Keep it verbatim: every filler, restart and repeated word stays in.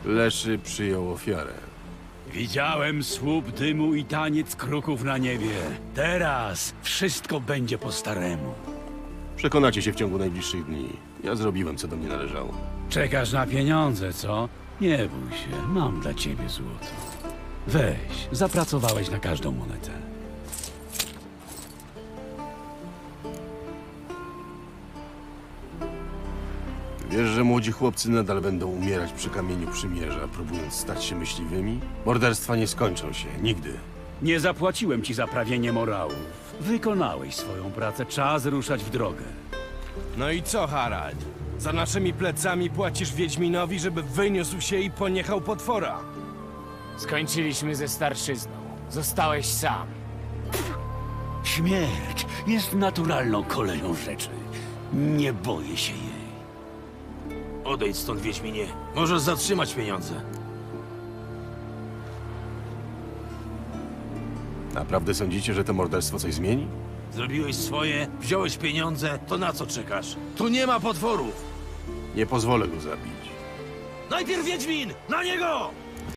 Leszy przyjął ofiarę. Widziałem słup dymu i taniec kruków na niebie. Teraz wszystko będzie po staremu. Przekonacie się w ciągu najbliższych dni. Ja zrobiłem, co do mnie należało. Czekasz na pieniądze, co? Nie bój się, mam dla ciebie złoto. Weź, zapracowałeś na każdą monetę. Wiesz, że młodzi chłopcy nadal będą umierać przy kamieniu przymierza, próbując stać się myśliwymi? Morderstwa nie skończą się, nigdy. Nie zapłaciłem ci za prawienie morału. Wykonałeś swoją pracę, czas ruszać w drogę. No i co, Harald? Za naszymi plecami płacisz Wiedźminowi, żeby wyniósł się i poniechał potwora. Skończyliśmy ze starszyzną. Zostałeś sam. Śmierć jest naturalną koleją rzeczy. Nie boję się jej. Odejdź stąd, Wiedźminie. Możesz zatrzymać pieniądze. Naprawdę sądzicie, że to morderstwo coś zmieni? Zrobiłeś swoje, wziąłeś pieniądze, to na co czekasz? Tu nie ma potworów! Nie pozwolę go zabić. Najpierw Wiedźmin! Na niego!